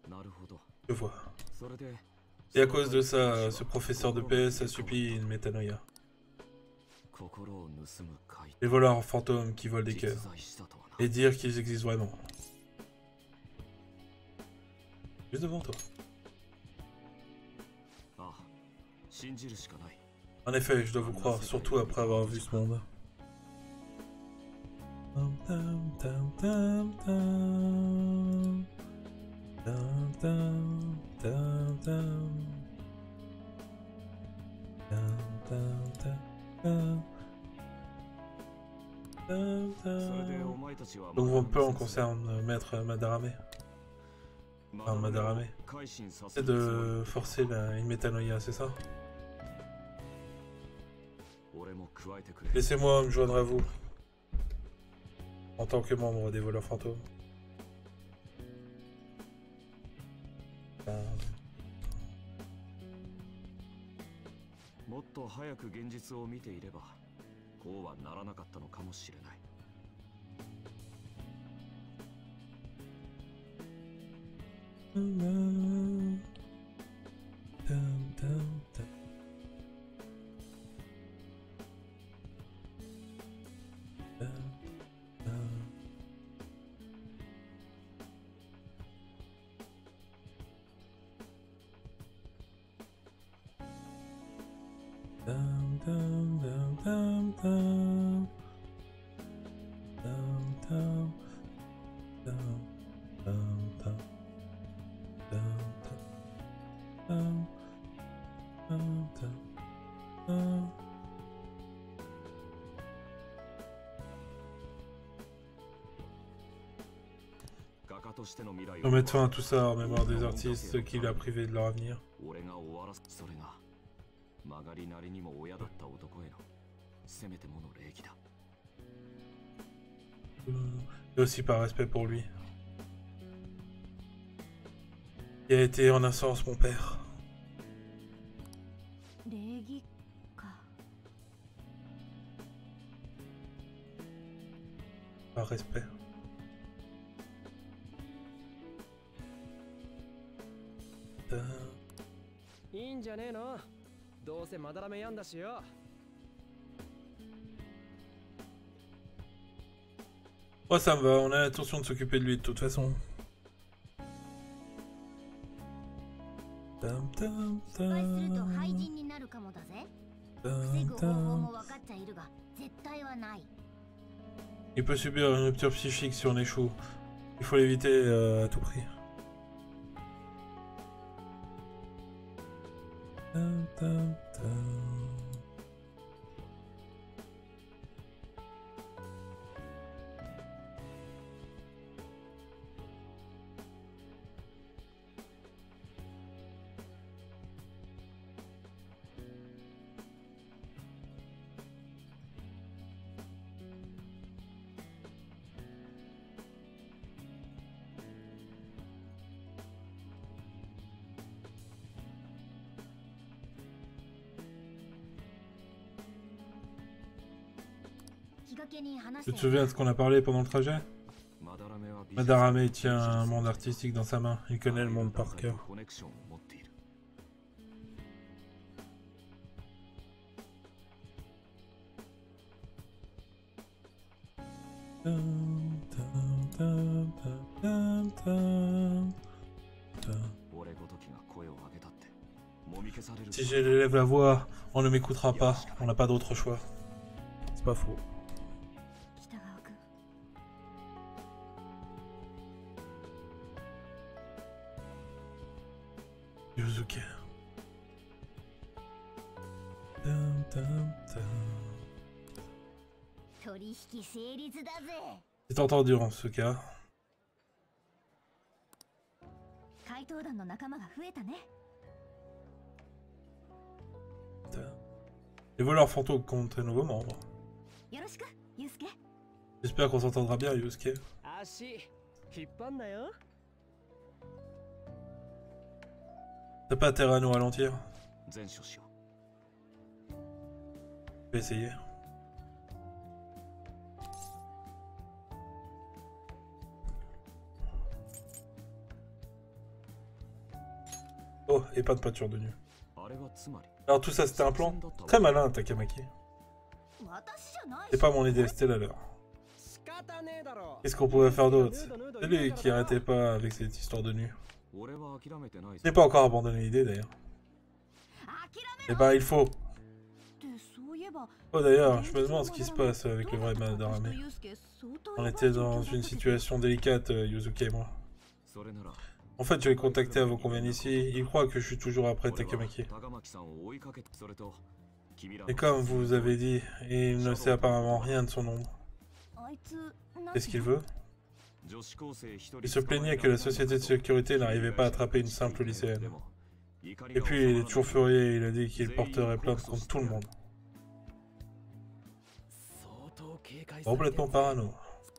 Je vois. Et à cause de ça, ce professeur de PS a subi une métanoïa. Les voleurs fantômes qui volent des cœurs. Et dire qu'ils existent vraiment. Juste devant toi. En effet, je dois vous croire, surtout après avoir vu ce monde. Donc vos plans concernent Maître Madarame. Enfin, Madarame. C'est de forcer une métanoïa, c'est ça? Laissez-moi me joindre à vous. En tant que membre des voleurs fantômes. Pour mettre fin à tout ça en mémoire des artistes qui l'a privé de leur avenir. Et aussi par respect pour lui. Qui a été en un sens mon père. Par respect. Oh, ça me va, on a l'intention de s'occuper de lui de toute façon. Il peut subir une rupture psychique si on échoue. Il faut l'éviter à tout prix. Tu te souviens de ce qu'on a parlé pendant le trajet? Madarame tient un monde artistique dans sa main. Il connaît le monde par cœur. Si j'élève la voix, on ne m'écoutera pas. On n'a pas d'autre choix. C'est pas faux. Yuzuke. C'est entendu en ce cas. Les voleurs fantômes comptent un nouveau membre. J'espère qu'on s'entendra bien, Yusuke. T'as pas intérêt à nous ralentir. Je vais essayer. Oh, et pas de peinture de nu. Alors tout ça c'était un plan? Très malin, Takamaki. C'est pas mon idée, c'était la leur. Qu'est-ce qu'on pouvait faire d'autre? C'est lui qui arrêtait pas avec cette histoire de nu. Je n'ai pas encore abandonné l'idée d'ailleurs. Eh ben il faut. Oh d'ailleurs, je me demande ce qui se passe avec le vrai Madarame. On était dans une situation délicate, Yuzuki et moi. En fait, je l'ai contacté avant qu'on vienne ici. Il croit que je suis toujours après Takamaki. Et comme vous avez dit, il ne sait apparemment rien de son ombre. Qu'est-ce qu'il veut? Il se plaignait que la société de sécurité n'arrivait pas à attraper une simple lycéenne. Et puis il est toujours furieux, il a dit qu'il porterait plainte contre tout le monde. Complètement parano.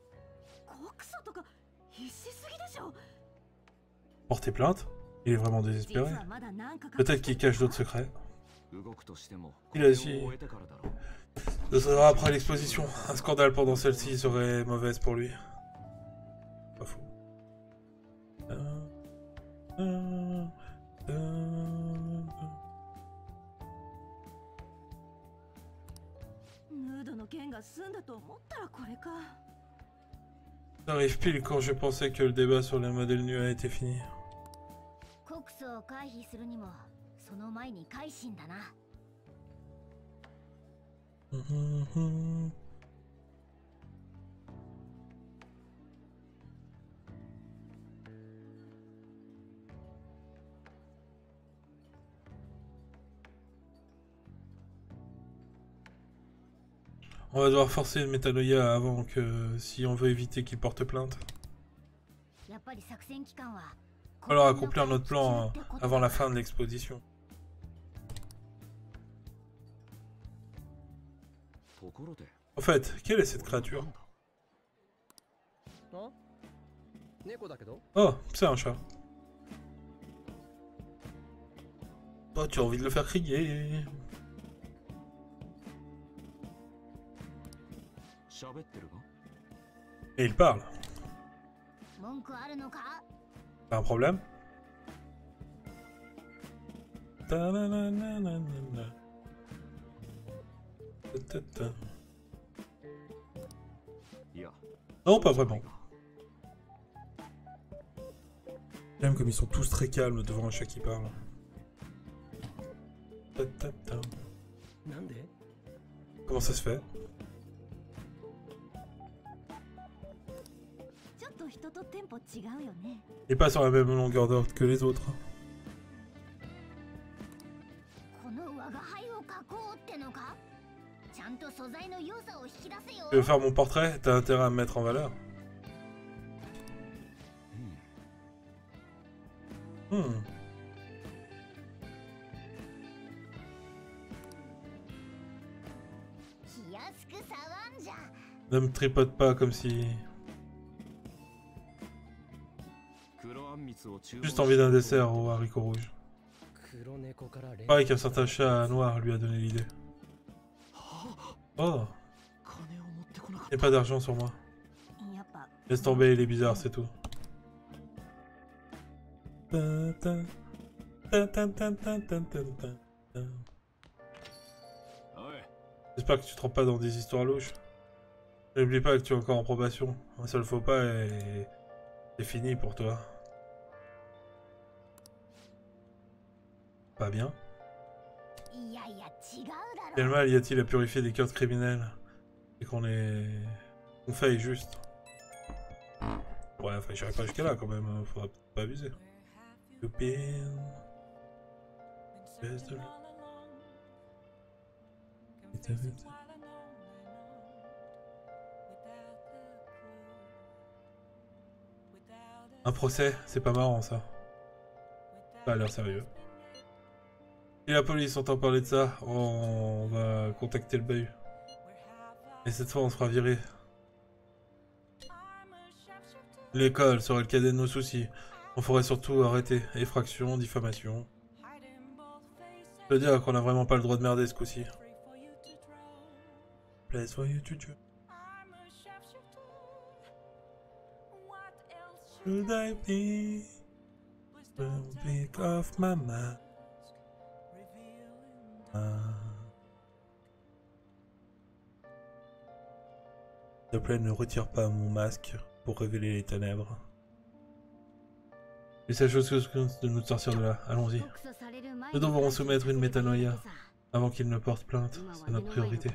Porter plainte? Il est vraiment désespéré. Peut-être qu'il cache d'autres secrets. Il a dit... Ce sera après l'exposition. Un scandale pendant celle-ci serait mauvaise pour lui. Pas faux. Ça arrive pile quand je pensais que le débat sur les modèles nus a été fini. On va devoir forcer le Metanoia avant que... si on veut éviter qu'il porte plainte. Alors accomplir notre plan avant la fin de l'exposition. En fait, quelle est cette créature? Oh, c'est un chat. Oh, tu as envie de le faire crier. Et il parle. T'as un problème? Non, pas vraiment. J'aime comme ils sont tous très calmes devant un chat qui parle. Comment ça se fait? Il n'est pas sur la même longueur d'ordre que les autres. Tu veux faire mon portrait? T'as intérêt à me mettre en valeur. Ne me tripote pas comme si... Juste envie d'un dessert aux haricots rouges. Pareil qu'un certain chat noir lui a donné l'idée. Oh! Il n'y a pas d'argent sur moi. Laisse tomber, il est bizarre, c'est tout. J'espère que tu te trompes pas dans des histoires louches. N'oublie pas que tu es encore en probation. Un seul faux pas et c'est fini pour toi. Pas bien. Quel mal y a-t-il à purifier des cœurs de criminels? Et qu'on est... On fait juste. Ouais, enfin, j'irai pas jusqu'à là quand même, faudra pas abuser. Un procès, c'est pas marrant ça. Ça a l'air sérieux. Si la police entend parler de ça, on va contacter le bahut. Et cette fois on sera viré. L'école serait le cadet de nos soucis. On ferait surtout arrêter effraction, diffamation. Je veux dire qu'on a vraiment pas le droit de merder ce coup-ci. Place for you to do. Should I be? Republic of Mama. S'il te plaît, ne retire pas mon masque pour révéler les ténèbres. Et c'est la chose de nous sortir de là. Allons-y. Nous devrons soumettre une métanoïa avant qu'il ne porte plainte. C'est notre priorité.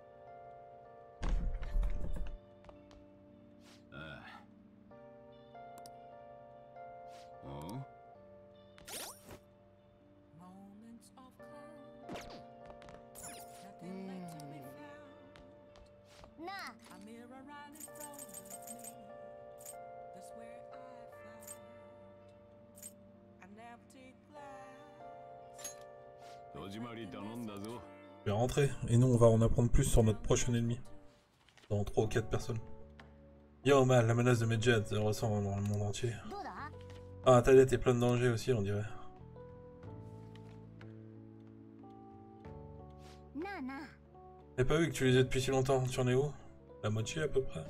Je vais rentrer, et nous on va en apprendre plus sur notre prochain ennemi. Dans 3 ou 4 personnes. Yo mal, la menace de Medjed se ressent dans le monde entier. Ah, Talet est plein de dangers aussi, on dirait. J'ai pas vu que tu les as depuis si longtemps, tu en es où? La moitié à peu près.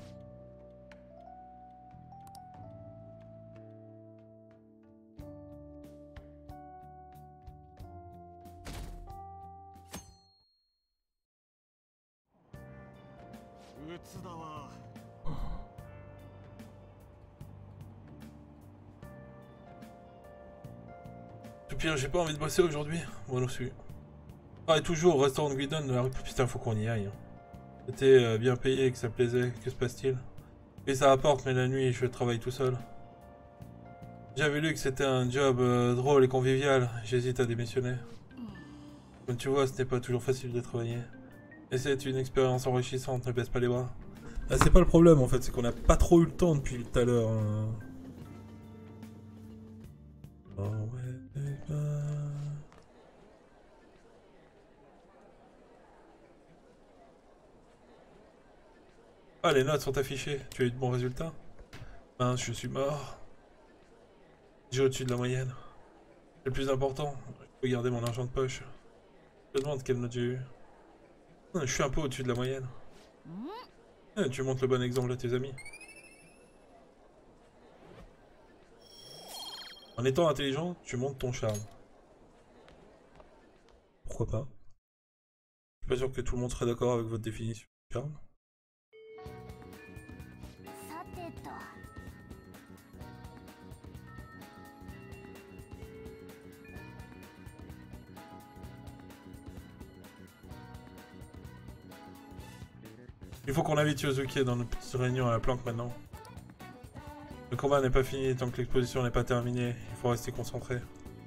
Pire, j'ai pas envie de bosser aujourd'hui. Moi non plus. Ah, et toujours au restaurant de Guidon de la rue. Putain, faut qu'on y aille. C'était bien payé, que ça plaisait. Que se passe-t-il? Et ça rapporte, mais la nuit, je travaille tout seul. J'avais lu que c'était un job drôle et convivial. J'hésite à démissionner. Comme tu vois, ce n'est pas toujours facile de travailler. Et c'est une expérience enrichissante, ne baisse pas les bras. Ah, c'est pas le problème en fait, c'est qu'on n'a pas trop eu le temps depuis tout à l'heure. Oh ouais. Ah, les notes sont affichées. Tu as eu de bons résultats? Mince, je suis mort. J'ai au-dessus de la moyenne. C'est le plus important. Je peux garder mon argent de poche. Je me demande quelle note j'ai eu. Je suis un peu au-dessus de la moyenne. Tu montres le bon exemple à tes amis. En étant intelligent, tu montres ton charme. Pourquoi pas? Je suis pas sûr que tout le monde serait d'accord avec votre définition du charme. Il faut qu'on invite Yosuke dans notre petite réunion à la planque maintenant. Le combat n'est pas fini tant que l'exposition n'est pas terminée. Il faut rester concentré.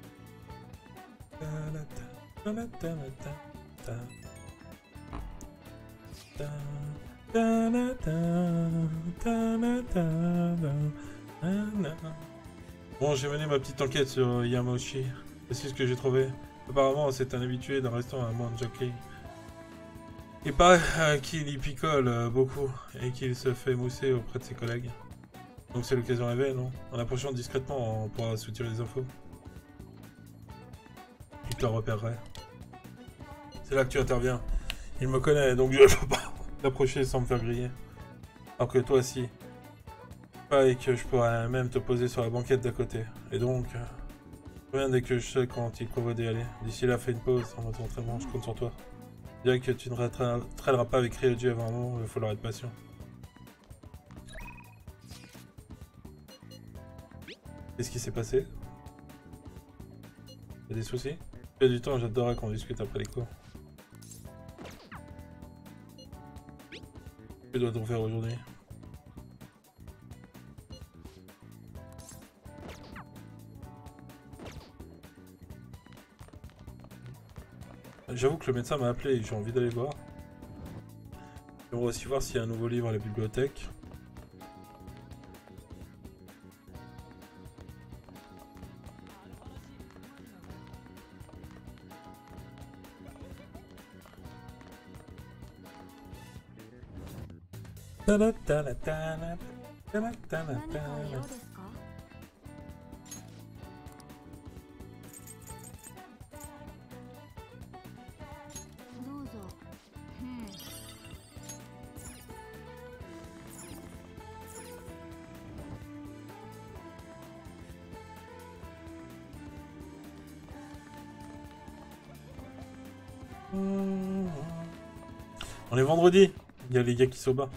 Bon, j'ai mené ma petite enquête sur Yamauchi. C'est ce que j'ai trouvé. Apparemment, c'est un habitué d'un restaurant à Manjaki. Il paraît qu'il y picole beaucoup et qu'il se fait mousser auprès de ses collègues. Donc c'est l'occasion rêvée, non? En approchant discrètement, on pourra soutirer les infos. Il te la repérerait. C'est là que tu interviens. Il me connaît, donc je ne peux pas l'approcher sans me faire griller. Alors que toi, si. Et que je pourrais même te poser sur la banquette d'à côté. Et donc, reviens dès que je sais quand il prévoit d'y aller. D'ici là, fais une pause en votre entraînement, je compte sur toi. Je dirais que tu ne traîneras pas avec Ryoji avant un moment, il faut leur être patient. Qu'est-ce qui s'est passé? Y'a des soucis? Il y a du temps, j'adorerais qu'on discute après les cours. Que doit-on faire aujourd'hui? J'avoue que le médecin m'a appelé et j'ai envie d'aller voir. J'aimerais aussi voir s'il y a un nouveau livre à la bibliothèque. On est vendredi. Il y a les gars qui sont bas.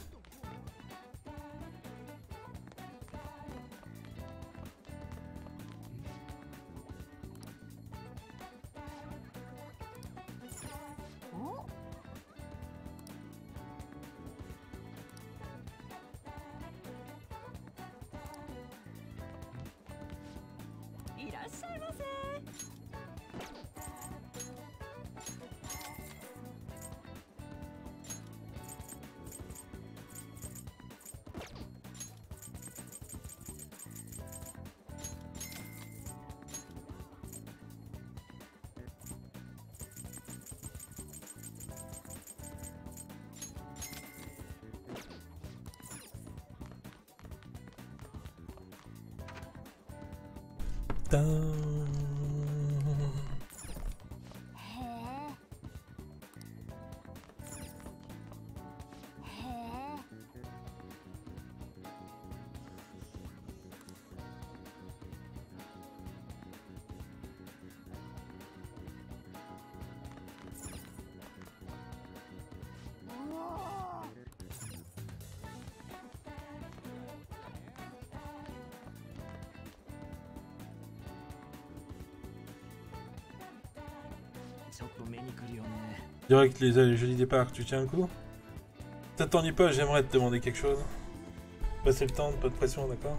Direct les jolis départs, tu tiens un coup? T'attendis pas, j'aimerais te demander quelque chose. Passer le temps, pas de pression, d'accord?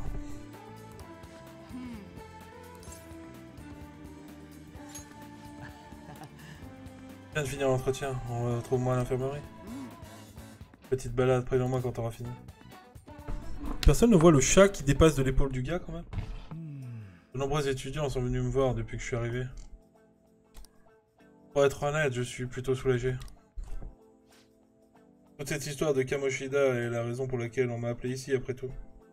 Je viens de finir l'entretien, on retrouve-moi à l'infirmerie. Petite balade, préviens-moi quand t'auras fini. Personne ne voit le chat qui dépasse de l'épaule du gars quand même? De nombreux étudiants sont venus me voir depuis que je suis arrivé. Pour être honnête, je suis plutôt soulagé. Toute cette histoire de Kamoshida est la raison pour laquelle on m'a appelé ici après tout.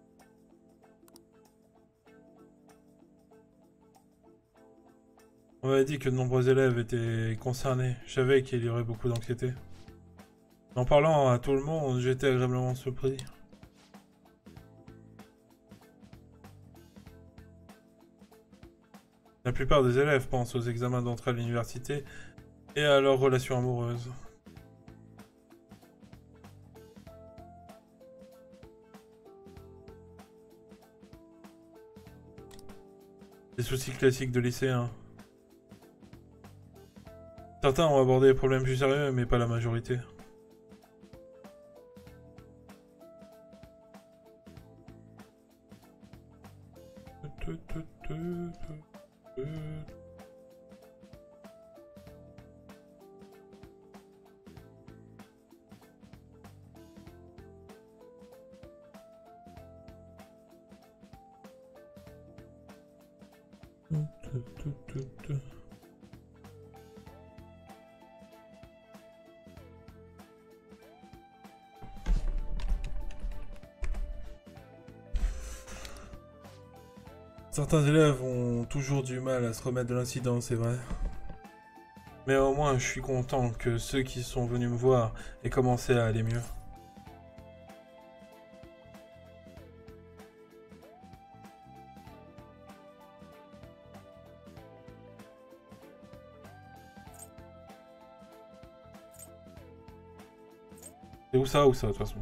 On m'avait dit que de nombreux élèves étaient concernés. Je savais qu'il y aurait beaucoup d'anxiété. En parlant à tout le monde, j'étais agréablement surpris. La plupart des élèves pensent aux examens d'entrée à l'université et à leurs relations amoureuses. Les soucis classiques de lycéens. Certains ont abordé des problèmes plus sérieux, mais pas la majorité. Certains élèves ont toujours du mal à se remettre de l'incident, c'est vrai. Mais au moins, je suis content que ceux qui sont venus me voir aient commencé à aller mieux. C'est où ça, de toute façon?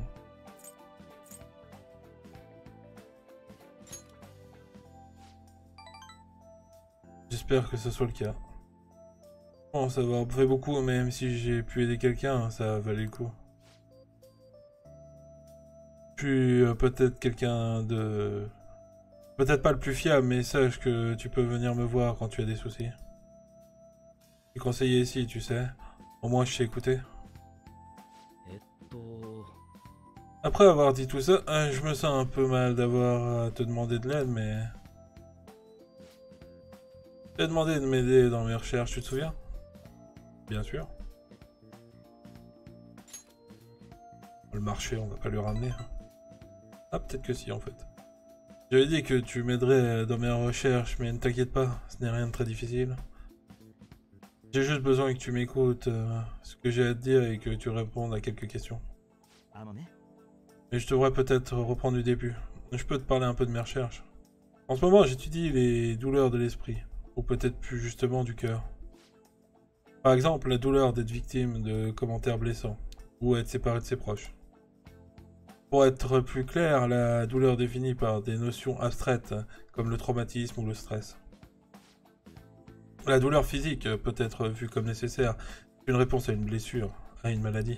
J'espère que ce soit le cas. Bon, ça va fait beaucoup, même si j'ai pu aider quelqu'un, ça valait le coup. Je suis peut-être quelqu'un de... Peut-être pas le plus fiable, mais sache que tu peux venir me voir quand tu as des soucis. Je suis conseiller ici, tu sais. Au moins, je sais écouter. Après avoir dit tout ça, je me sens un peu mal d'avoir à te demander de l'aide, mais... Tu as demandé de m'aider dans mes recherches, tu te souviens? Bien sûr. Le marché, on va pas lui ramener. Ah, peut-être que si, en fait. J'avais dit que tu m'aiderais dans mes recherches, mais ne t'inquiète pas, ce n'est rien de très difficile. J'ai juste besoin que tu m'écoutes ce que j'ai à te dire et que tu répondes à quelques questions. Et je devrais peut-être reprendre du début. Je peux te parler un peu de mes recherches. En ce moment, j'étudie les douleurs de l'esprit, ou peut-être plus justement du cœur. Par exemple, la douleur d'être victime de commentaires blessants. ou être séparé de ses proches. Pour être plus clair, la douleur définie par des notions abstraites comme le traumatisme ou le stress. La douleur physique peut être vue comme nécessaire, une réponse à une blessure, à une maladie.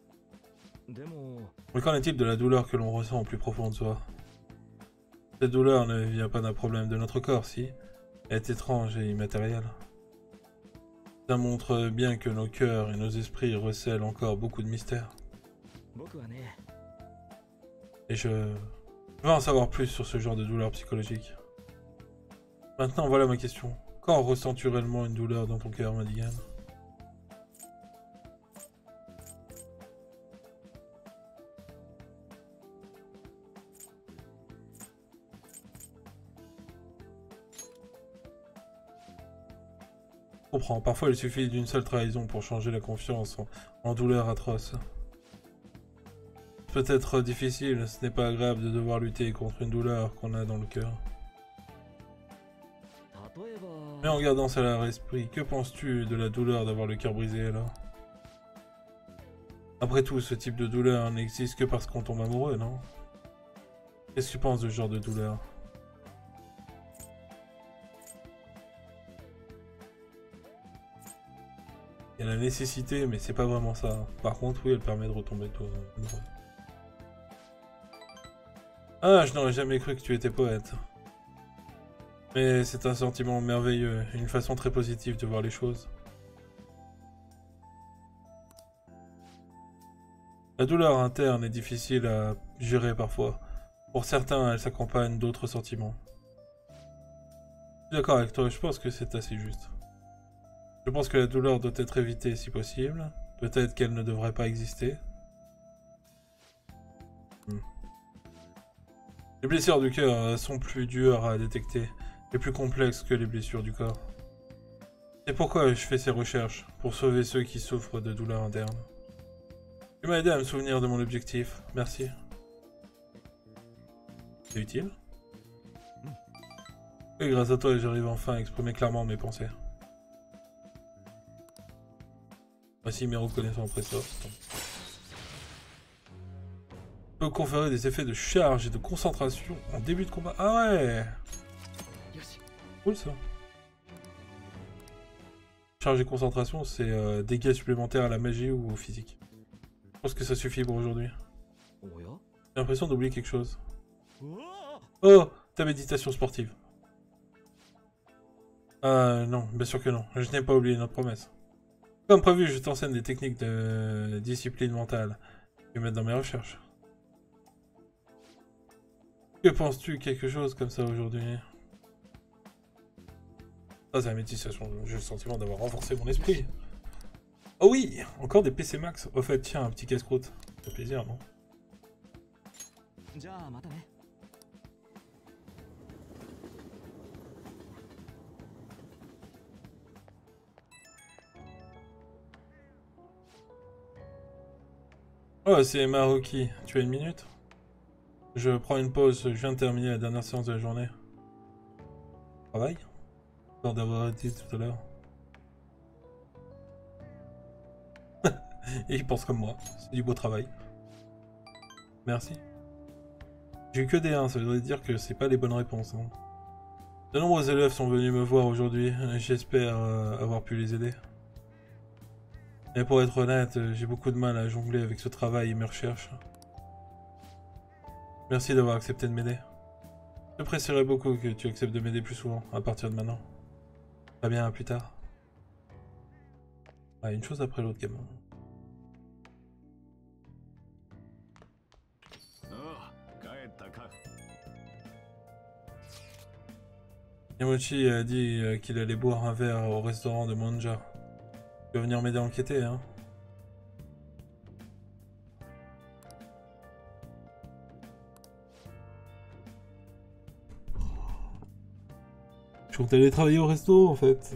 Mais qu'en est-il de la douleur que l'on ressent au plus profond de soi? Cette douleur ne vient pas d'un problème de notre corps, si. Elle est étrange et immatérielle. Ça montre bien que nos cœurs et nos esprits recèlent encore beaucoup de mystères. Et je veux en savoir plus sur ce genre de douleur psychologique. Maintenant, voilà ma question. Quand ressens-tu réellement une douleur dans ton cœur, Madigan? Je comprends. Parfois, il suffit d'une seule trahison pour changer la confiance en douleur atroce. Peut-être difficile, ce n'est pas agréable de devoir lutter contre une douleur qu'on a dans le cœur. Mais en gardant cela à l'esprit, que penses-tu de la douleur d'avoir le cœur brisé alors? Après tout, ce type de douleur n'existe que parce qu'on tombe amoureux, non? Qu'est-ce que tu penses de ce genre de douleur? Il y a la nécessité, mais c'est pas vraiment ça. Par contre, oui, elle permet de retomber amoureux. Ah, je n'aurais jamais cru que tu étais poète. Mais c'est un sentiment merveilleux, une façon très positive de voir les choses. La douleur interne est difficile à gérer parfois. Pour certains, elle s'accompagne d'autres sentiments. Je suis d'accord avec toi, je pense que c'est assez juste. Je pense que la douleur doit être évitée si possible. Peut-être qu'elle ne devrait pas exister. Les blessures du cœur sont plus dures à détecter et plus complexes que les blessures du corps. C'est pourquoi je fais ces recherches, pour sauver ceux qui souffrent de douleurs internes. Tu m'as aidé à me souvenir de mon objectif, merci. C'est utile? Oui, grâce à toi, j'arrive enfin à exprimer clairement mes pensées. Voici mes reconnaissances précédentes. Peut conférer des effets de charge et de concentration en début de combat. Ah ouais! Cool ça. Charge et concentration, c'est dégâts supplémentaires à la magie ou au physique. Je pense que ça suffit pour aujourd'hui. J'ai l'impression d'oublier quelque chose. Oh! Ta méditation sportive. Non, bien sûr que non. Je n'ai pas oublié notre promesse. Comme prévu, je t'enseigne des techniques de discipline mentale. Je vais mettre dans mes recherches. Que penses-tu quelque chose comme ça aujourd'hui? Ah, c'est la méditation. J'ai le sentiment d'avoir renforcé mon esprit. Oh oui! Encore des PC Max. Au fait, tiens, un petit casse-croûte. Ça fait plaisir, non? Oh, c'est Maruki. Tu as une minute? Je prends une pause, je viens de terminer la dernière séance de la journée. Travail? Peur d'avoir arrêté tout à l'heure. Et il pense comme moi, c'est du beau travail. Merci. J'ai eu que des 1, ça veut dire que c'est pas les bonnes réponses. Hein. De nombreux élèves sont venus me voir aujourd'hui, j'espère avoir pu les aider. Mais pour être honnête, j'ai beaucoup de mal à jongler avec ce travail et mes recherches. Merci d'avoir accepté de m'aider. J'apprécierais beaucoup que tu acceptes de m'aider plus souvent, à partir de maintenant. Très bien, à plus tard. Ah, une chose après l'autre, gamin. Yamochi a dit qu'il allait boire un verre au restaurant de Monja. Tu vas venir m'aider à enquêter, hein? Je compte aller travailler au resto, en fait.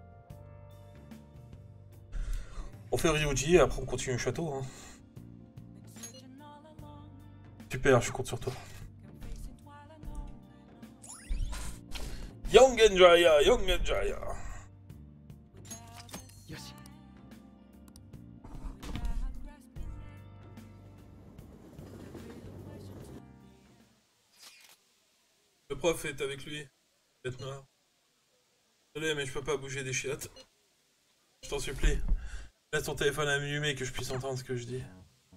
On fait Ryuji et après on continue le château, hein. Super, je compte sur toi. Young Jaya, Young Jaya. Le prof est avec lui. Tête noire. Désolé, mais je peux pas bouger des chiottes. Je t'en supplie. Laisse ton téléphone allumé que je puisse entendre ce que je dis.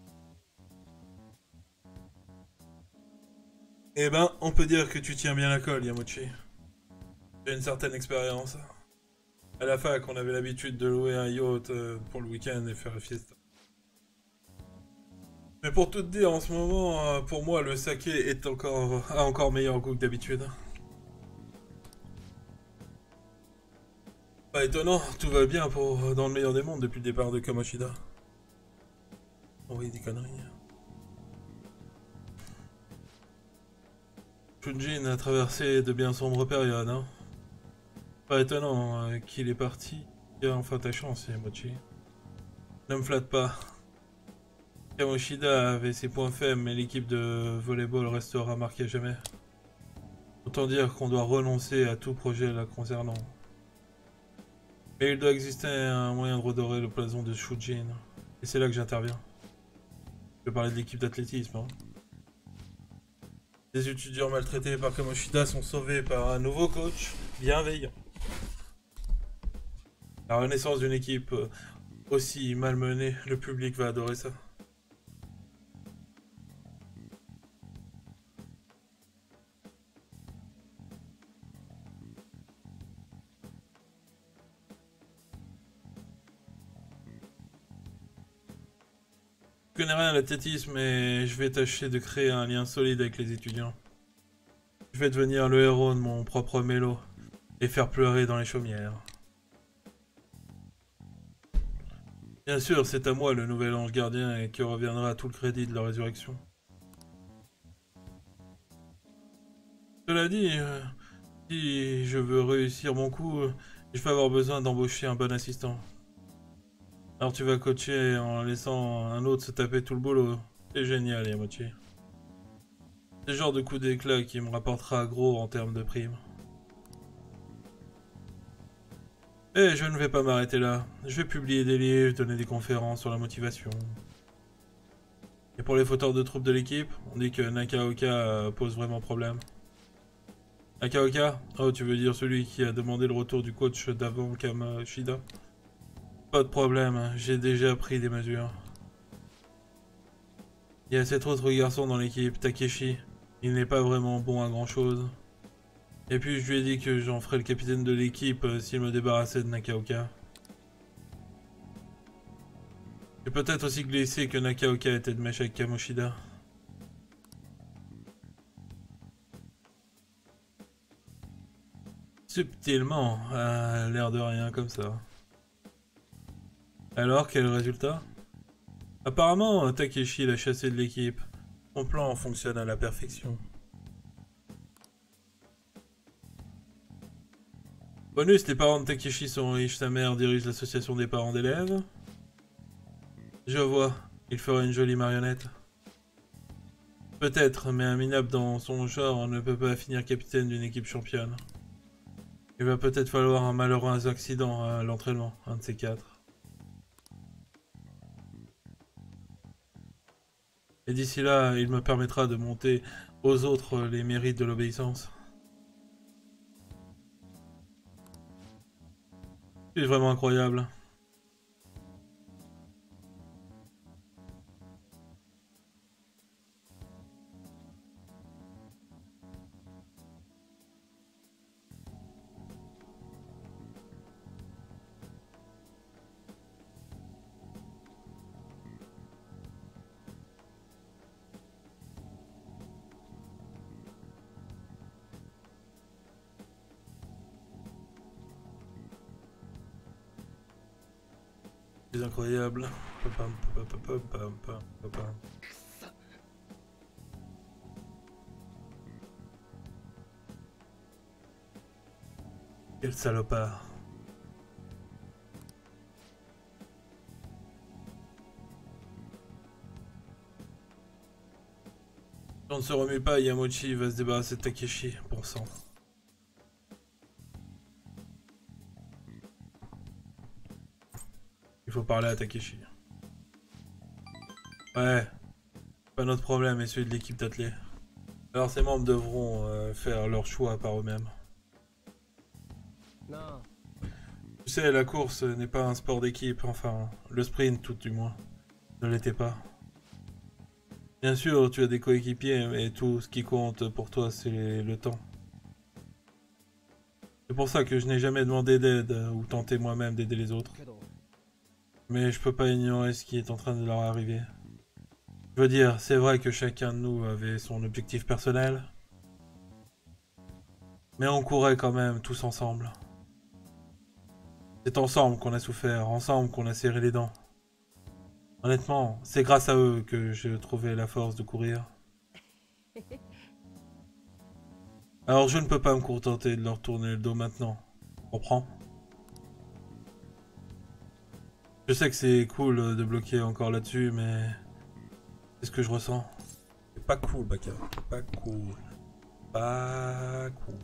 Eh ben, on peut dire que tu tiens bien la colle, Yamochi. J'ai une certaine expérience. À la fac, on avait l'habitude de louer un yacht pour le week-end et faire la fiesta. Mais pour tout te dire, en ce moment, pour moi, le saké a encore meilleur goût que d'habitude. Pas étonnant, tout va bien dans le meilleur des mondes depuis le départ de Kamoshida. Oh oui, des conneries. Shunjin a traversé de bien sombres périodes, hein. Pas étonnant qu'il est parti. Il a enfin ta chance, Yamochi. Ne me flatte pas. Kamoshida avait ses points faibles, mais l'équipe de volleyball restera marquée à jamais. Autant dire qu'on doit renoncer à tout projet la concernant. Mais il doit exister un moyen de redorer le blason de Shunjin. Et c'est là que j'interviens. Je vais parler de l'équipe d'athlétisme. Hein. Des étudiants maltraités par Kamoshida sont sauvés par un nouveau coach bienveillant. La renaissance d'une équipe aussi malmenée, le public va adorer ça. Je connais rien à l'athlétisme et je vais tâcher de créer un lien solide avec les étudiants. Je vais devenir le héros de mon propre mélo et faire pleurer dans les chaumières. Bien sûr, c'est à moi le nouvel ange gardien et qui reviendra tout le crédit de la résurrection. Cela dit, si je veux réussir mon coup, je vais avoir besoin d'embaucher un bon assistant. Alors tu vas coacher en laissant un autre se taper tout le boulot. C'est génial, Yamochi. C'est le genre de coup d'éclat qui me rapportera gros en termes de primes. Et je ne vais pas m'arrêter là. Je vais publier des livres, donner des conférences sur la motivation. Et pour les fauteurs de troupes de l'équipe, on dit que Nakaoka pose vraiment problème. Nakaoka? Oh, tu veux dire celui qui a demandé le retour du coach d'avant Kamoshida? Pas de problème, j'ai déjà pris des mesures. Il y a cet autre garçon dans l'équipe, Takeshi. Il n'est pas vraiment bon à grand chose. Et puis je lui ai dit que j'en ferais le capitaine de l'équipe s'il me débarrassait de Nakaoka. J'ai peut-être aussi glissé que Nakaoka était de mèche avec Kamoshida. Subtilement, à l'air de rien comme ça. Alors, quel résultat? Apparemment, Takeshi l'a chassé de l'équipe. Son plan fonctionne à la perfection. Bonus, les parents de Takeshi sont riches, sa mère dirige l'association des parents d'élèves. Je vois, il ferait une jolie marionnette. Peut-être, mais un minable dans son genre ne peut pas finir capitaine d'une équipe championne. Il va peut-être falloir un malheureux accident à l'entraînement, un de ces quatre. Et d'ici là, il me permettra de monter aux autres les mérites de l'obéissance. C'est vraiment incroyable. C'est incroyable. Quel salopard. Si on ne se remet pas, Yamochi va se débarrasser de Takeshi, bon sang. Il faut parler à Takeshi. Ouais. Pas notre problème, et celui de l'équipe d'athlètes. Alors ces membres devront faire leur choix par eux-mêmes. Tu sais, la course n'est pas un sport d'équipe, enfin, le sprint tout du moins, ne l'était pas. Bien sûr, tu as des coéquipiers, mais tout ce qui compte pour toi, c'est le temps. C'est pour ça que je n'ai jamais demandé d'aide ou tenté moi-même d'aider les autres. Mais je peux pas ignorer ce qui est en train de leur arriver. Je veux dire, c'est vrai que chacun de nous avait son objectif personnel, mais on courait quand même tous ensemble. C'est ensemble qu'on a souffert, ensemble qu'on a serré les dents. Honnêtement, c'est grâce à eux que j'ai trouvé la force de courir. Alors je ne peux pas me contenter de leur tourner le dos maintenant. Tu comprends? Je sais que c'est cool de bloquer encore là-dessus, mais c'est ce que je ressens. C'est pas cool, Baka. Pas cool. Pas cool.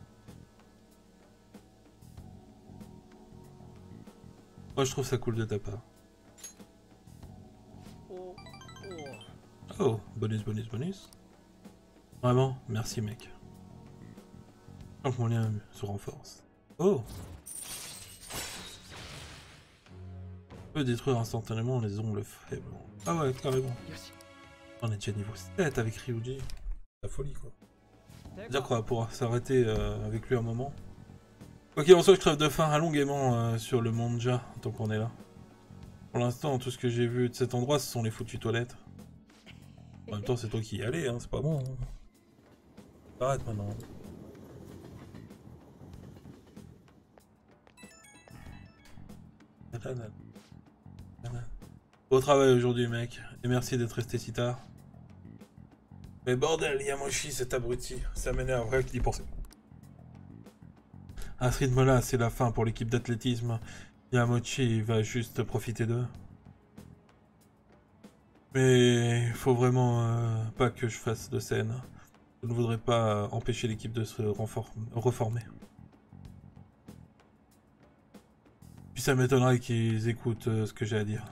Moi, je trouve ça cool de ta part. Oh, bonus, bonus, bonus. Vraiment, merci, mec. Je sens que mon lien se renforce. Oh! On peut détruire instantanément les ongles faibles. Ah ouais, carrément. On est déjà niveau 7 avec Ryuji. La folie, quoi. C'est-à-dire qu'on va pouvoir s'arrêter avec lui un moment. Quoi qu'il en soit, je crève de faim longuement sur le Monja, tant qu'on est là. Pour l'instant, tout ce que j'ai vu de cet endroit, ce sont les foutues toilettes. En même temps, c'est toi qui y allais, hein, c'est pas bon. Hein. Arrête maintenant. Beau travail aujourd'hui, mec. Et merci d'être resté si tard. Mais bordel, Yamoshi, cet abruti. Ça m'énerve rien que d'y penser. À ce rythme-là, c'est la fin pour l'équipe d'athlétisme. Yamoshi va juste profiter d'eux. Mais faut vraiment pas que je fasse de scène. Je ne voudrais pas empêcher l'équipe de se reformer. Puis ça m'étonnerait qu'ils écoutent ce que j'ai à dire.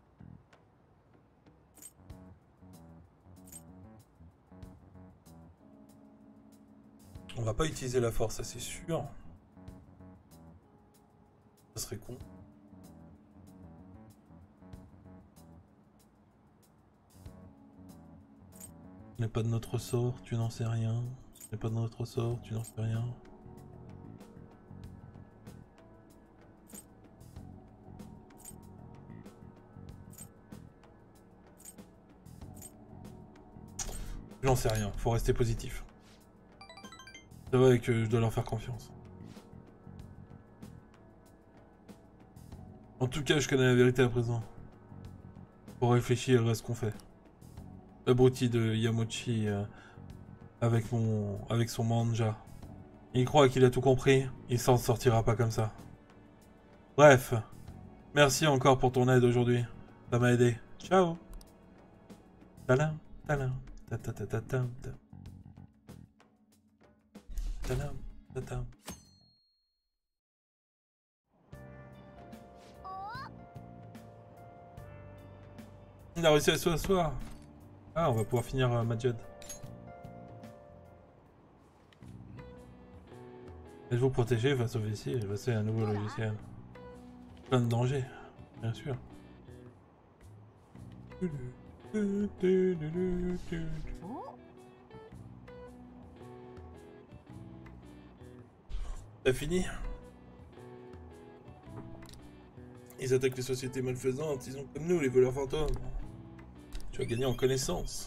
On va pas utiliser la force, ça c'est sûr. Ça serait con. Ce n'est pas de notre sort, tu n'en sais rien. Ce n'est pas de notre sort, tu n'en sais rien. J'en sais rien, faut rester positif. C'est vrai que je dois leur faire confiance. En tout cas, je connais la vérité à présent. Faut réfléchir à ce qu'on fait. L'abruti de Yamoshi avec son manja. Il croit qu'il a tout compris, il s'en sortira pas comme ça. Bref, merci encore pour ton aide aujourd'hui. Ça m'a aidé. Ciao. Talam, talam, ta ta ta ta ta ta. Talam, ta ta. Il a réussi à s'asseoir. Ah, on va pouvoir finir Majed. Êtes-vous protégé face au vessie? C'est un nouveau logiciel. Plein de dangers, bien sûr. T'as fini? Ils attaquent les sociétés malfaisantes, ils ont comme nous les voleurs fantômes. Tu vas gagner en connaissance.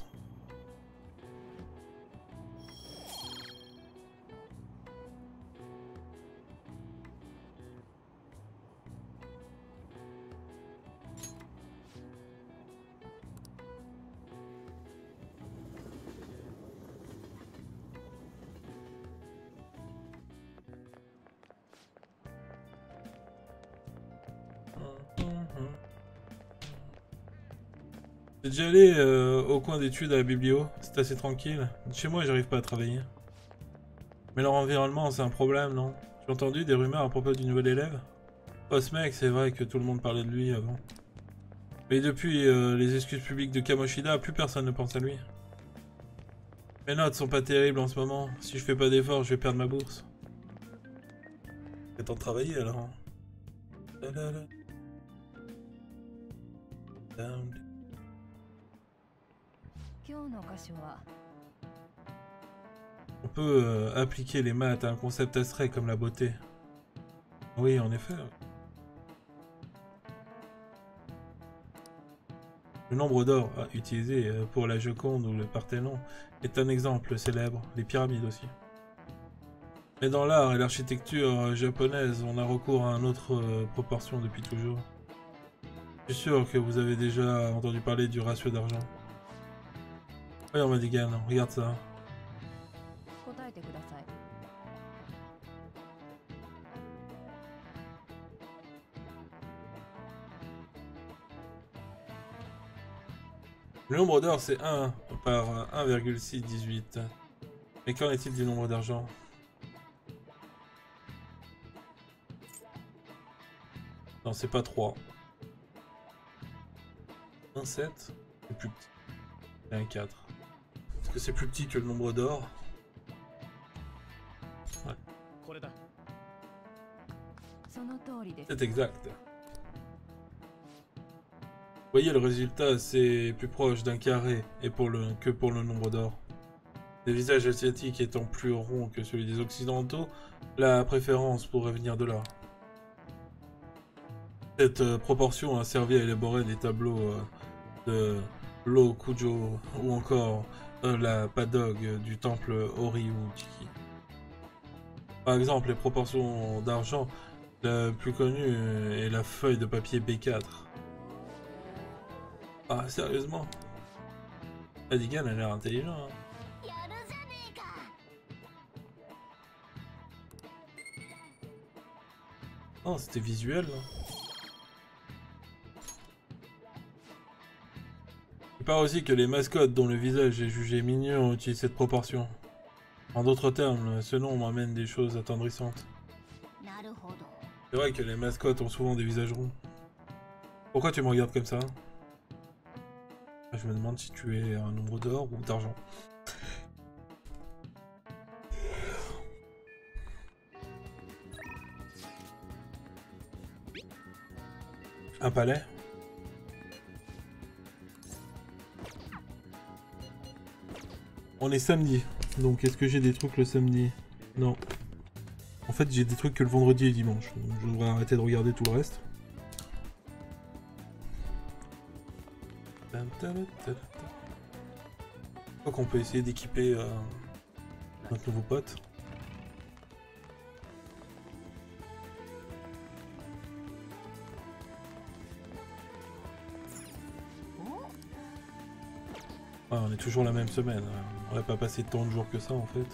J'ai déjà allé au coin d'études à la biblio, c'est assez tranquille. Chez moi, j'arrive pas à travailler. Mais leur environnement, c'est un problème, non? J'ai entendu des rumeurs à propos du nouvel élève. Oh, ce mec, c'est vrai que tout le monde parlait de lui avant. Mais depuis les excuses publiques de Kamoshida, plus personne ne pense à lui. Mes notes sont pas terribles en ce moment. Si je fais pas d'efforts, je vais perdre ma bourse. C'est temps de travailler alors. On peut appliquer les maths à un concept abstrait comme la beauté. Oui, en effet. Le nombre d'or utilisé pour la Joconde ou le Parthénon est un exemple célèbre, les pyramides aussi. Mais dans l'art et l'architecture japonaise, on a recours à une autre proportion depuis toujours. Je suis sûr que vous avez déjà entendu parler du ratio d'argent. Voyons Madigan, regarde ça. Le nombre d'or c'est 1 par 1,618. Mais qu'en est-il du nombre d'argent? Non, c'est pas 3. 1, 7. C'est plus petit. Et un 4. Est-ce que c'est plus petit que le nombre d'or? Ouais. C'est exact. Vous voyez, le résultat, c'est plus proche d'un carré que pour le nombre d'or. Les visages asiatiques étant plus ronds que celui des occidentaux, la préférence pourrait venir de là. Cette proportion a servi à élaborer des tableaux de Lo Kujo ou encore la Padog du temple Ori-Uchiki. Par exemple, les proportions d'argent, la plus connue est la feuille de papier B4. Ah, sérieusement? Madigan a l'air intelligent. Hein. Oh, c'était visuel. Hein. Il paraît aussi que les mascottes dont le visage est jugé mignon utilisent cette proportion. En d'autres termes, ce nom m'amène des choses attendrissantes. C'est vrai que les mascottes ont souvent des visages ronds. Pourquoi tu me regardes comme ça? Je me demande si tu es un nombre d'or ou d'argent. Un palais? On est samedi, donc est-ce que j'ai des trucs le samedi? Non. En fait, j'ai des trucs que le vendredi et dimanche, donc je devrais arrêter de regarder tout le reste. Je crois qu'on peut essayer d'équiper notre nouveau pote. Ah, on est toujours la même semaine. On n'a pas passé tant de jours que ça en fait.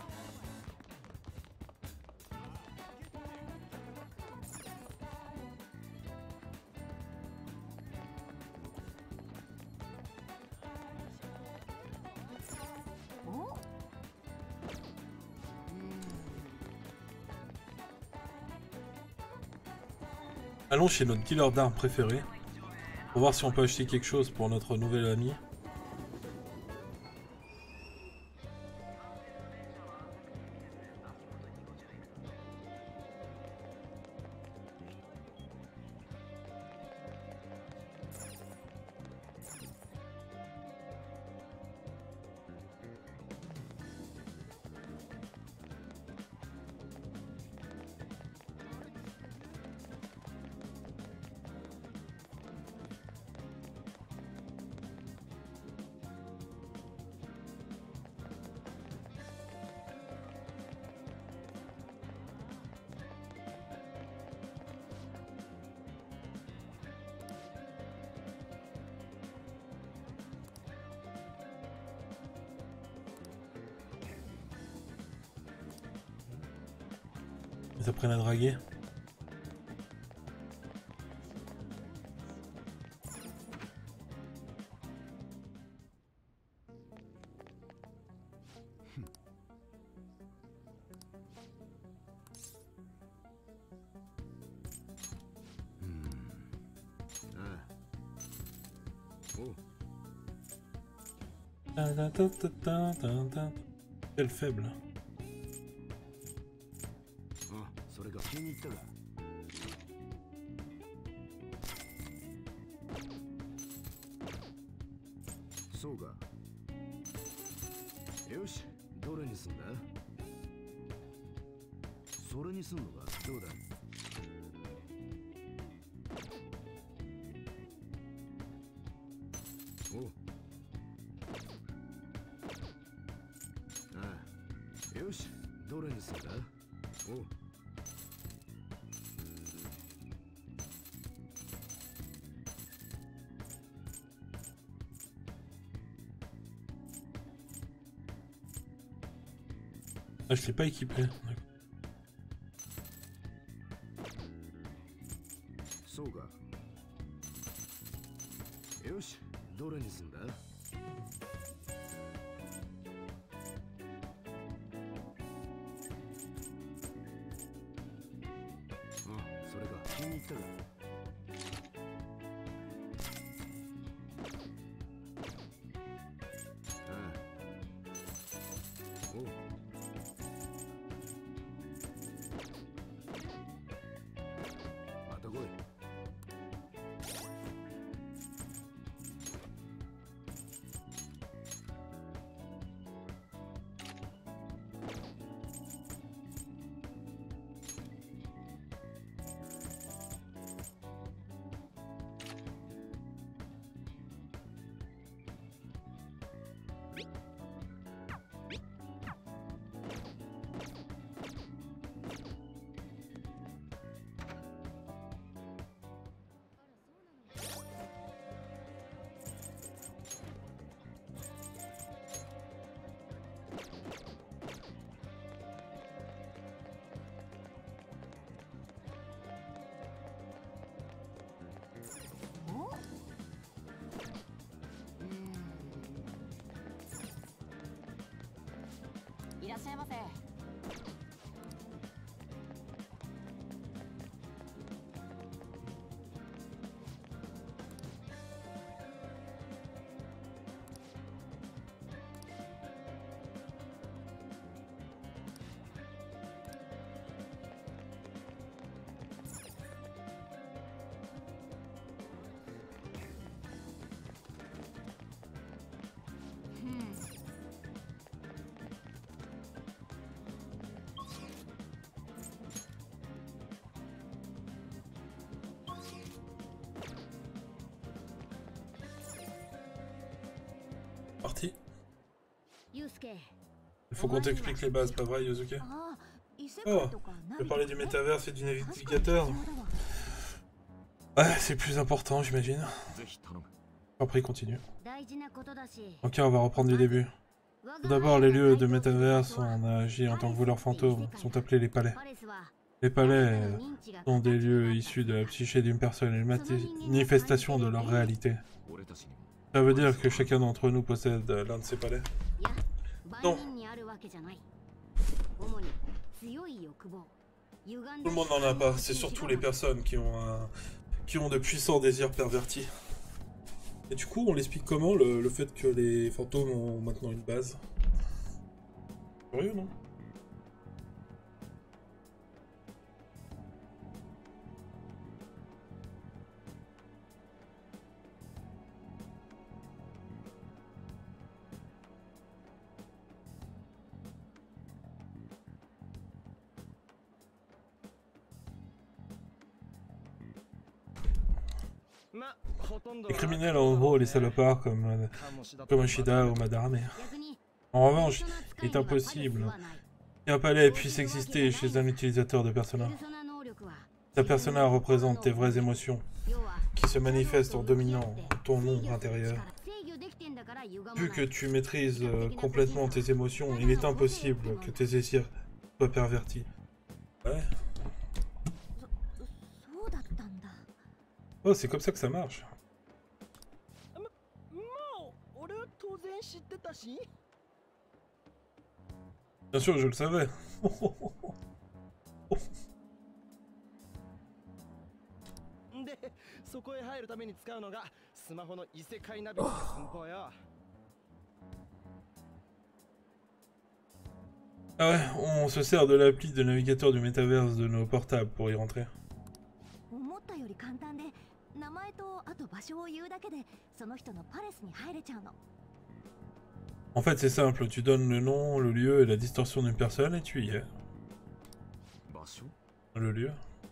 Allons chez notre dealer d'armes préféré pour voir si on peut acheter quelque chose pour notre nouvel ami. Ils apprennent à draguer. Quel faible. Ah, je l'ai pas équipé. Parti. Il faut qu'on t'explique les bases, pas vrai, Yosuke? Oh, je vais parler du métaverse et du navigateur. Ouais, c'est plus important, j'imagine. Après, continue. Ok, on va reprendre du début. Tout d'abord, les lieux de métaverse, on a agi en tant que voleurs fantômes, sont appelés les palais. Les palais sont des lieux issus de la psyché d'une personne, une manifestation de leur réalité. Ça veut dire que chacun d'entre nous possède l'un de ces palais? Non. Tout le monde n'en a pas, c'est surtout les personnes qui ont de puissants désirs pervertis. Et du coup, on l'explique comment, le fait que les fantômes ont maintenant une base? Curieux, non? Les criminels, en gros, les salopards comme Ashida ou Madarame. En revanche, il est impossible qu'un palais puisse exister chez un utilisateur de Persona. Ta Persona représente tes vraies émotions, qui se manifestent en dominant ton ombre intérieur. Vu que tu maîtrises complètement tes émotions, il est impossible que tes désirs soient pervertis. Ouais. Oh, c'est comme ça que ça marche. Bien sûr, je le savais. Ah ouais, on se sert de l'appli de navigateur du métaverse de nos portables pour y rentrer. En fait, c'est simple, tu donnes le nom, le lieu et la distorsion d'une personne et tu y es. Le lieu.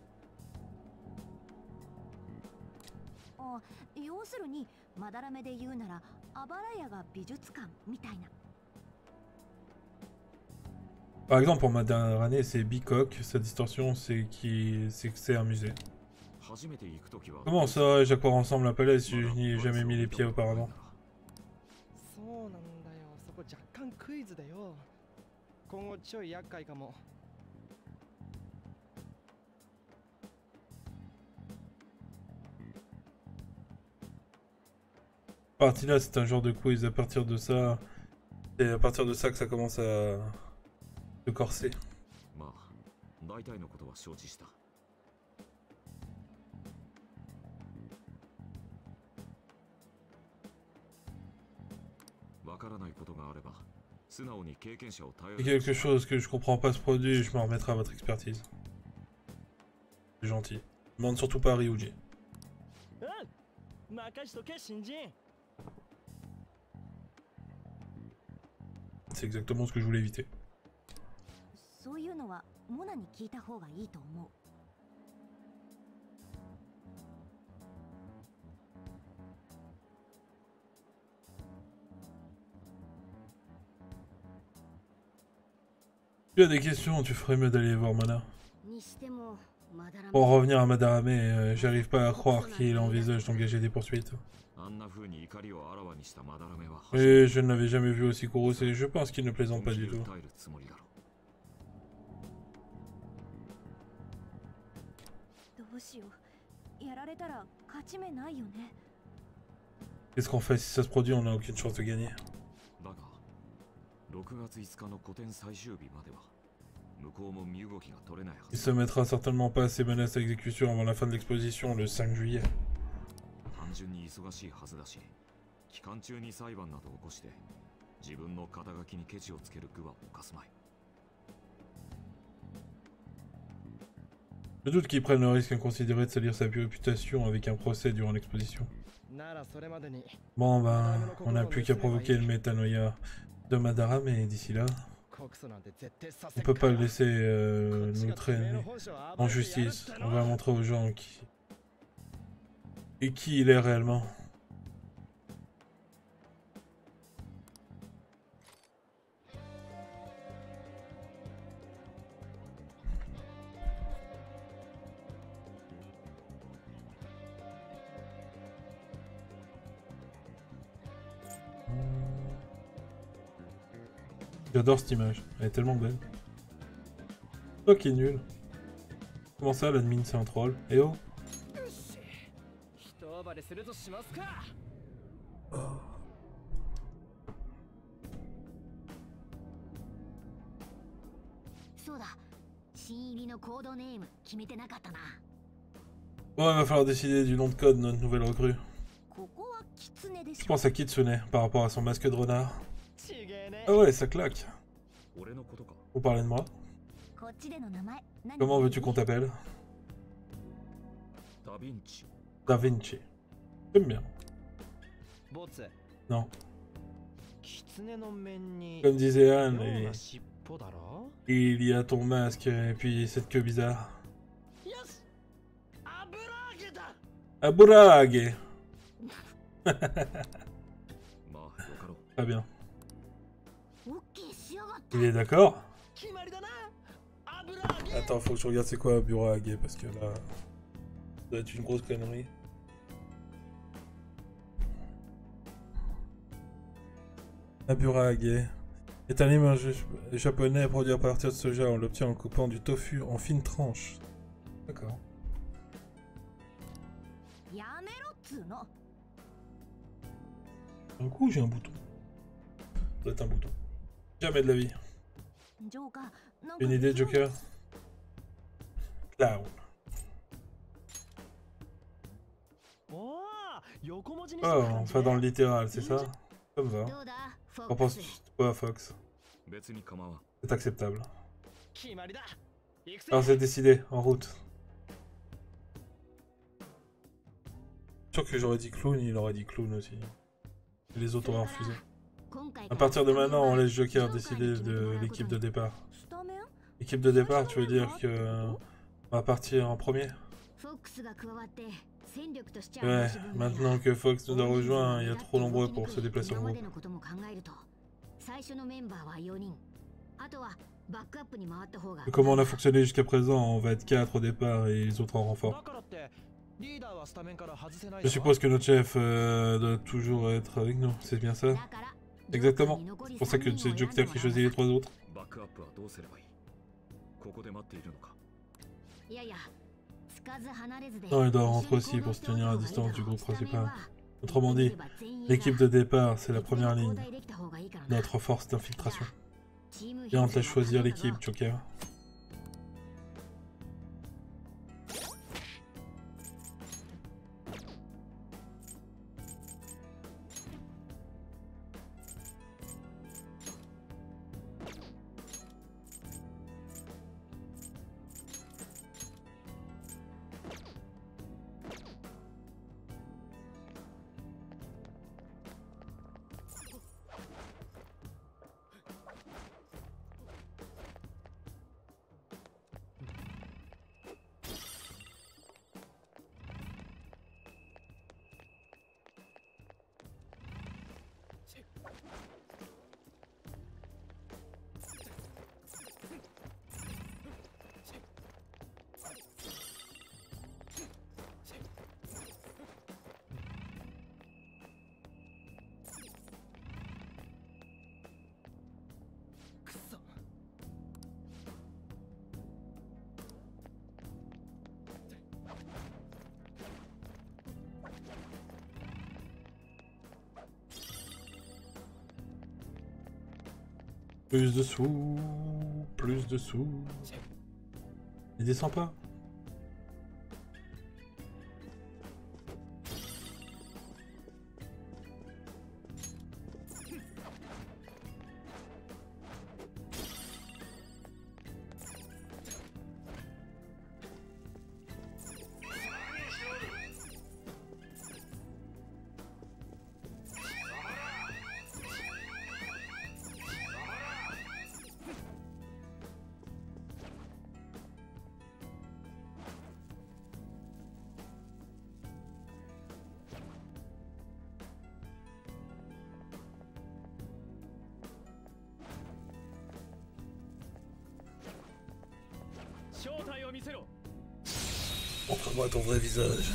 Par exemple, pour ma dernière année, c'est Bicoque, sa distorsion, c'est que c'est un musée. Comment ça, j'accorde ensemble la palette si je n'y ai jamais mis les pieds auparavant? Partie là, c'est un genre de quiz. À partir de ça, c'est à partir de ça que ça commence à se corser. Si quelque chose que je comprends pas se produit, je me remettrai à votre expertise. C'est gentil. Demande surtout pas à Ryuji. C'est exactement ce que je voulais éviter. Tu as des questions, tu ferais mieux d'aller voir Mana. Pour revenir à Madarame, j'arrive pas à croire qu'il envisage d'engager des poursuites. Et je ne l'avais jamais vu aussi courroucé, je pense qu'il ne plaisante pas du tout. Qu'est-ce qu'on fait si ça se produit? On n'a aucune chance de gagner. Il se mettra certainement pas à ses menaces d'exécution avant la fin de l'exposition le 5 juillet. Je doute qu'il prenne le risque inconsidéré de salir sa réputation avec un procès durant l'exposition. Bon ben, on n'a plus qu'à provoquer le métanoïa de Madarame et d'ici là, on peut pas le laisser nous traîner en justice. On va montrer aux gens qui il est réellement. J'adore cette image, elle est tellement belle. Toi qui est nul. Comment ça, l'admin c'est un troll? Eh oh! Bon, il va falloir décider du nom de code de notre nouvelle recrue. Je pense à Kitsune par rapport à son masque de renard. Ah ouais, ça claque. Vous parlez de moi? Comment veux-tu qu'on t'appelle? Da Vinci. J'aime bien. Non. Comme disait Anne, il y a ton masque et puis cette queue bizarre. Aburage. Très bien. Il est d'accord? Attends, faut que je regarde c'est quoi Aburage parce que là, ça doit être une grosse connerie. Aburage est un aliment japonais produit à partir de soja. On l'obtient en coupant du tofu en fines tranches. D'accord. Un coup, j'ai un bouton. Ça doit être un bouton. Jamais de la vie. Une idée, Joker? Clown. Oh, on va dans le littéral, c'est ça? Ça me va. Qu'en penses-tu quoi, Fox? C'est acceptable. Alors c'est décidé, en route. Sûr que j'aurais dit clown, il aurait dit clown aussi. Et les autres auraient refusé. À partir de maintenant, on laisse Joker décider de l'équipe de départ. Équipe de départ, tu veux dire que on va partir en premier? Ouais, maintenant que Fox nous a rejoint, il y a trop nombreux pour se déplacer en groupe. Et comment on a fonctionné jusqu'à présent, on va être 4 au départ et les autres en renfort. Je suppose que notre chef doit toujours être avec nous, c'est bien ça? Exactement, c'est pour ça que c'est Joker qui choisit les 3 autres. Non, il doit rentrer aussi pour se tenir à distance du groupe principal. Autrement dit, l'équipe de départ, c'est la première ligne. Notre force d'infiltration. Et on te laisse choisir l'équipe, Joker. Plus de sous, plus de sous. Il descend pas. Montre-moi ton vrai visage.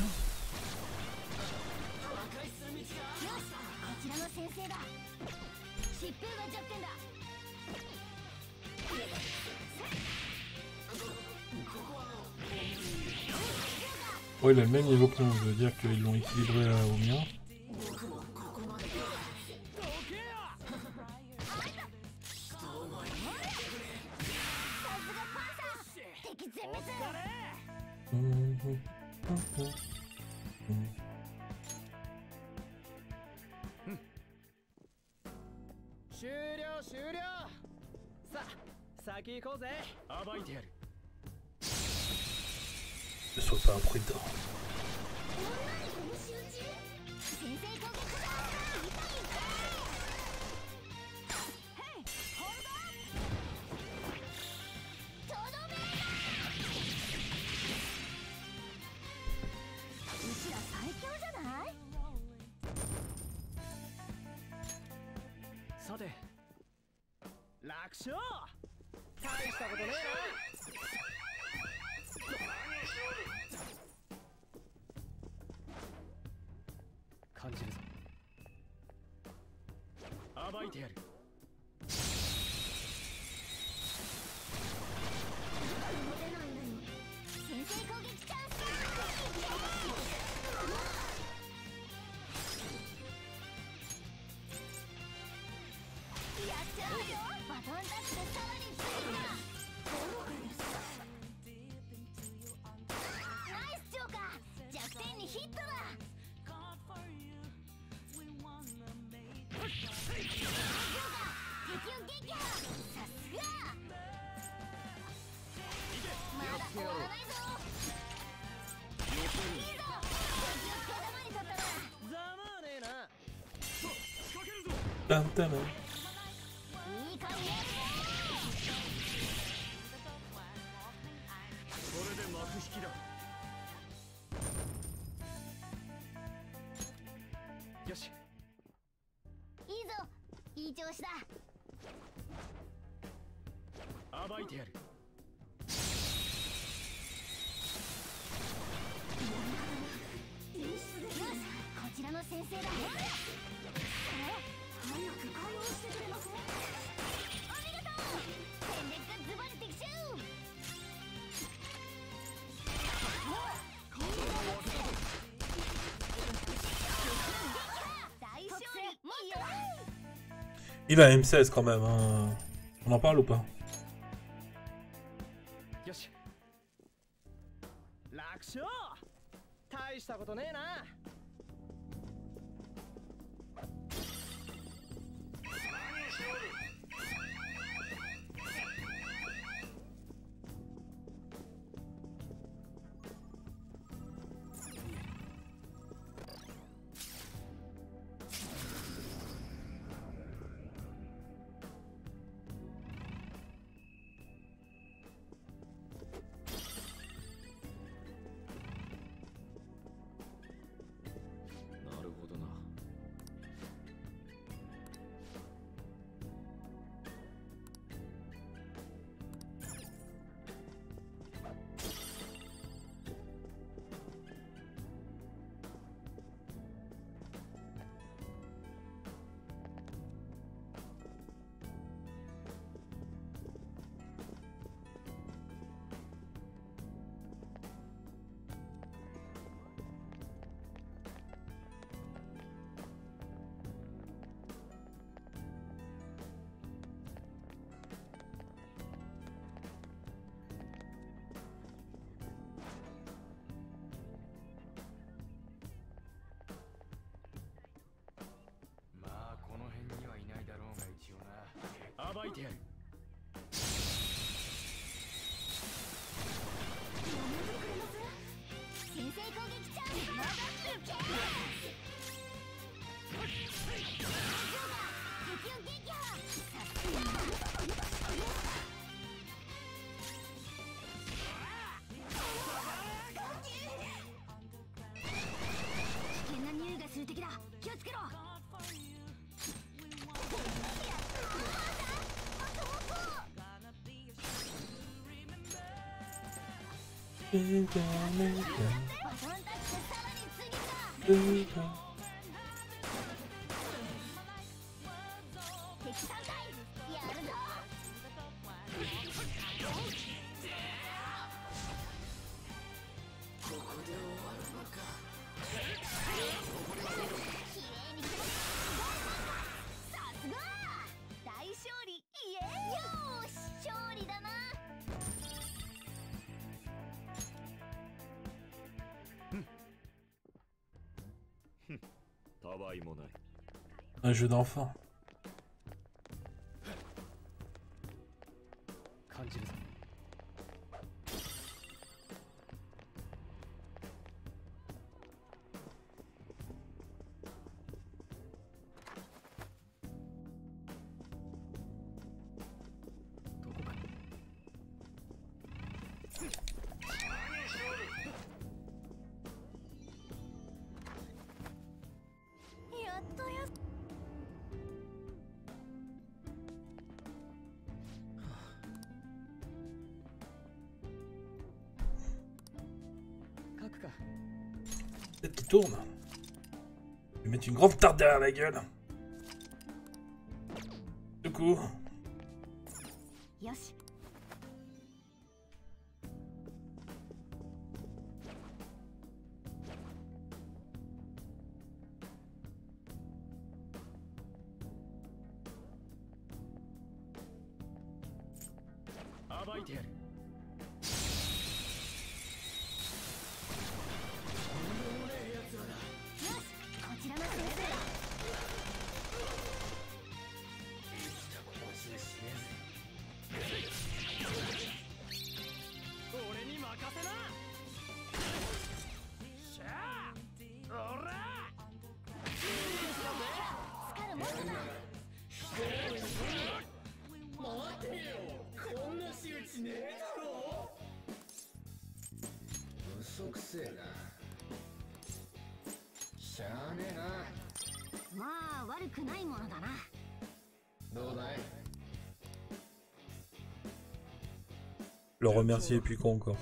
Oh, il a le même niveau que nous, je veux dire qu'ils l'ont équilibré au mien. Ne sois pas imprudent. タンタン。 よし。いいぞ。いい調子だ。暴いてやる。よし、こちらの先生だ。早く対応してくれません？ありがとう。戦略がズバリ的中。 Il a M16 quand même, hein. On en parle ou pas? Yoshi. 楽勝。大したことねえな。暴いてやる。先制攻撃チャンス。まだってけ。激音撃破。危険な匂いがする敵だ。気をつけろ。 Un jeu d'enfant. Peut-être qu'il tourne. Je vais mettre une grande tarte derrière la gueule. Du coup. Yoshi. Le remercier puis con encore.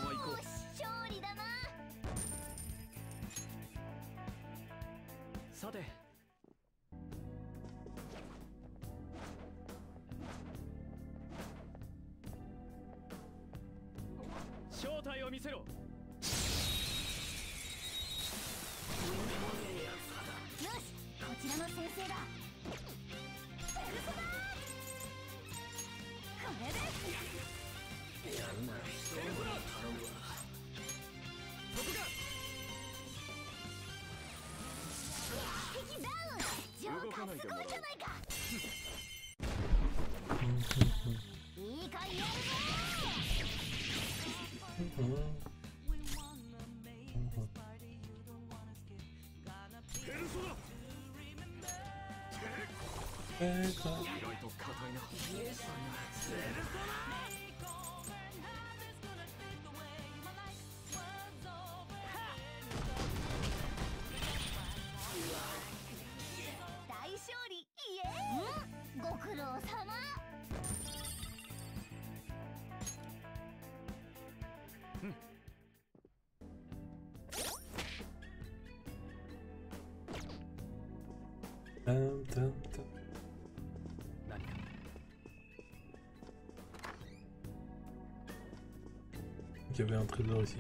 Il y avait un trésor ici.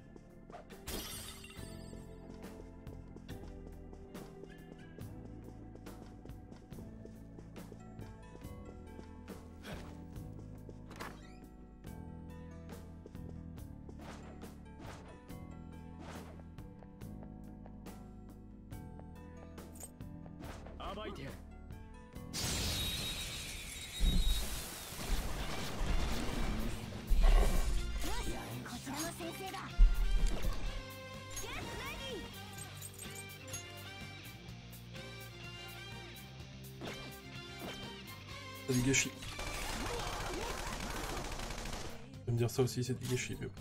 C'est du gâchis. Je vais me dire ça aussi, c'est du gâchis. Mais...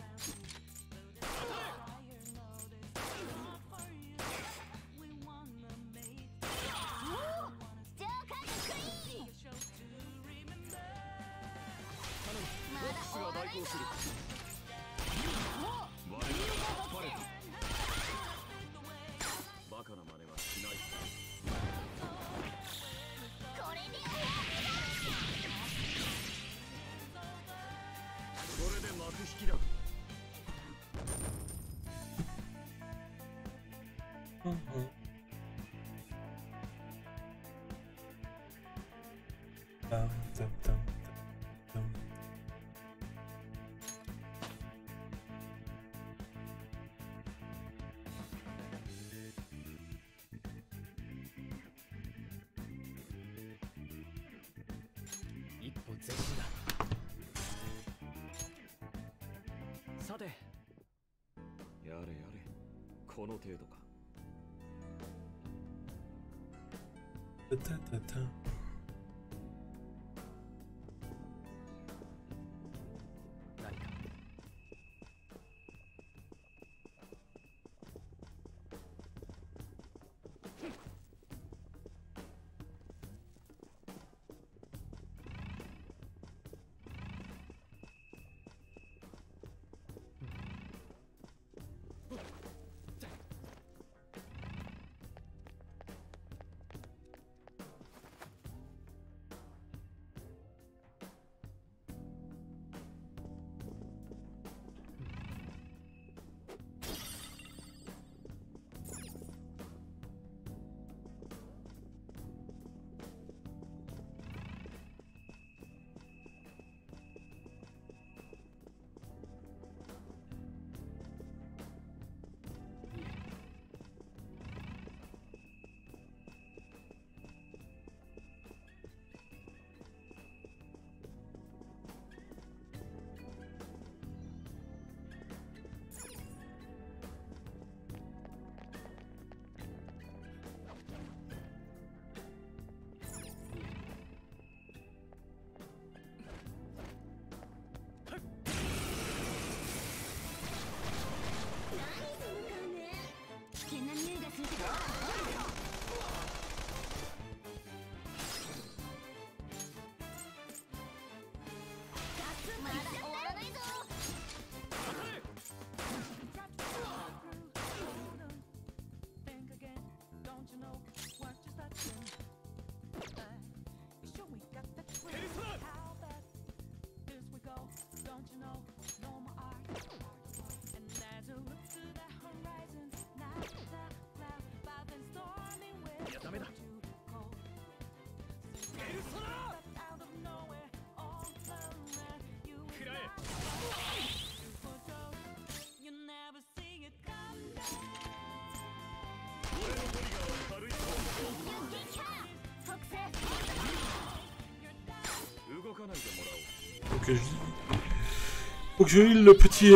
Faut que je heal le petit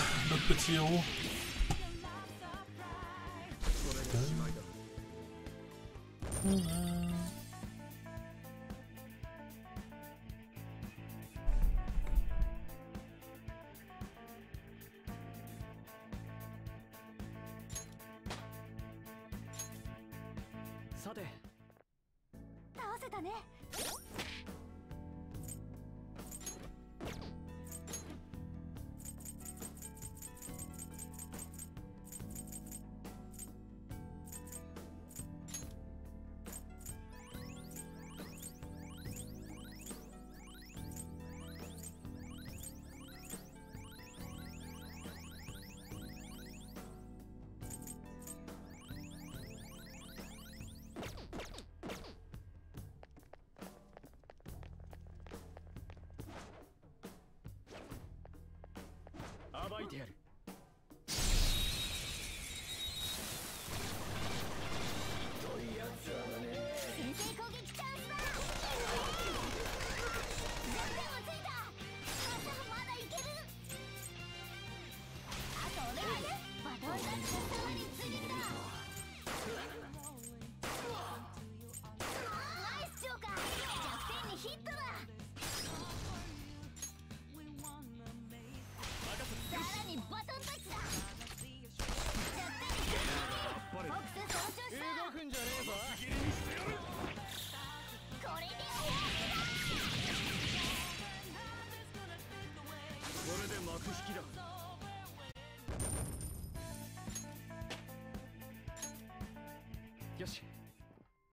héros. これで